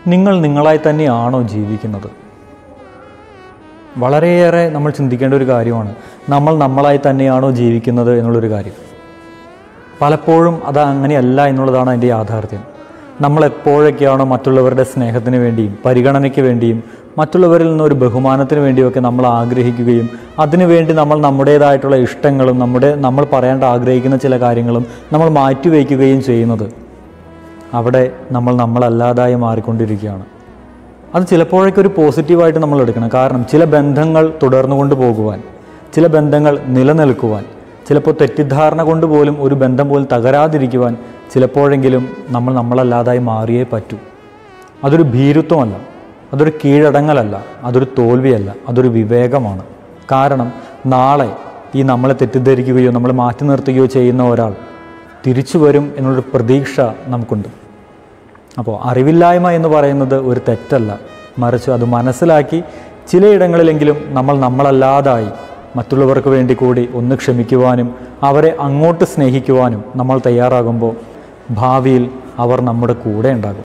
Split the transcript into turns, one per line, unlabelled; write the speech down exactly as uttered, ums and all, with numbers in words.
നിങ്ങൾ നിങ്ങളായി തന്നെയാണോ ജീവിക്കുന്നത്? വളരെയേറെ നമ്മൾ ചിന്തിക്കേണ്ട ഒരു കാര്യമാണ്, നമ്മൾ നമ്മളായി തന്നെയാണോ ജീവിക്കുന്നത് എന്നുള്ളൊരു കാര്യം. പലപ്പോഴും അത് അങ്ങനെയല്ല എന്നുള്ളതാണ് അതിൻ്റെ യാഥാർത്ഥ്യം. നമ്മൾ എപ്പോഴൊക്കെയാണോ മറ്റുള്ളവരുടെ സ്നേഹത്തിന് വേണ്ടിയും പരിഗണനയ്ക്ക് വേണ്ടിയും മറ്റുള്ളവരിൽ നിന്നൊരു ബഹുമാനത്തിന് വേണ്ടിയൊക്കെ നമ്മൾ ആഗ്രഹിക്കുകയും അതിനുവേണ്ടി നമ്മൾ നമ്മുടേതായിട്ടുള്ള ഇഷ്ടങ്ങളും നമ്മുടെ നമ്മൾ പറയാൻ ആഗ്രഹിക്കുന്ന ചില കാര്യങ്ങളും നമ്മൾ മാറ്റിവെക്കുകയും ചെയ്യുന്നത്, അവിടെ നമ്മൾ നമ്മളല്ലാതായി മാറിക്കൊണ്ടിരിക്കുകയാണ്. അത് ചിലപ്പോഴൊക്കെ ഒരു പോസിറ്റീവായിട്ട് നമ്മൾ എടുക്കണം. കാരണം ചില ബന്ധങ്ങൾ തുടർന്നു കൊണ്ട് പോകുവാൻ, ചില ബന്ധങ്ങൾ നിലനിൽക്കുവാൻ, ചിലപ്പോൾ തെറ്റിദ്ധാരണ കൊണ്ട് പോലും ഒരു ബന്ധം പോലും തകരാതിരിക്കുവാൻ ചിലപ്പോഴെങ്കിലും നമ്മൾ നമ്മളല്ലാതായി മാറിയേ പറ്റൂ. അതൊരു ഭീരുത്വമല്ല, അതൊരു കീഴടങ്ങലല്ല, അതൊരു തോൽവിയല്ല, അതൊരു വിവേകമാണ്. കാരണം നാളെ ഈ നമ്മളെ തെറ്റിദ്ധരിക്കുകയോ നമ്മളെ മാറ്റി നിർത്തുകയോ ചെയ്യുന്ന ഒരാൾ തിരിച്ചു വരും എന്നുള്ളൊരു പ്രതീക്ഷ നമുക്കുണ്ട്. അപ്പോൾ അറിവില്ലായ്മ എന്ന് പറയുന്നത് ഒരു തെറ്റല്ല, മറിച്ച് അത് മനസ്സിലാക്കി ചിലയിടങ്ങളിലെങ്കിലും നമ്മൾ നമ്മളല്ലാതായി മറ്റുള്ളവർക്ക് വേണ്ടി കൂടി ഒന്ന് ക്ഷമിക്കുവാനും അവരെ അങ്ങോട്ട് സ്നേഹിക്കുവാനും നമ്മൾ തയ്യാറാകുമ്പോൾ ഭാവിയിൽ അവർ നമ്മുടെ കൂടെ ഉണ്ടാകും.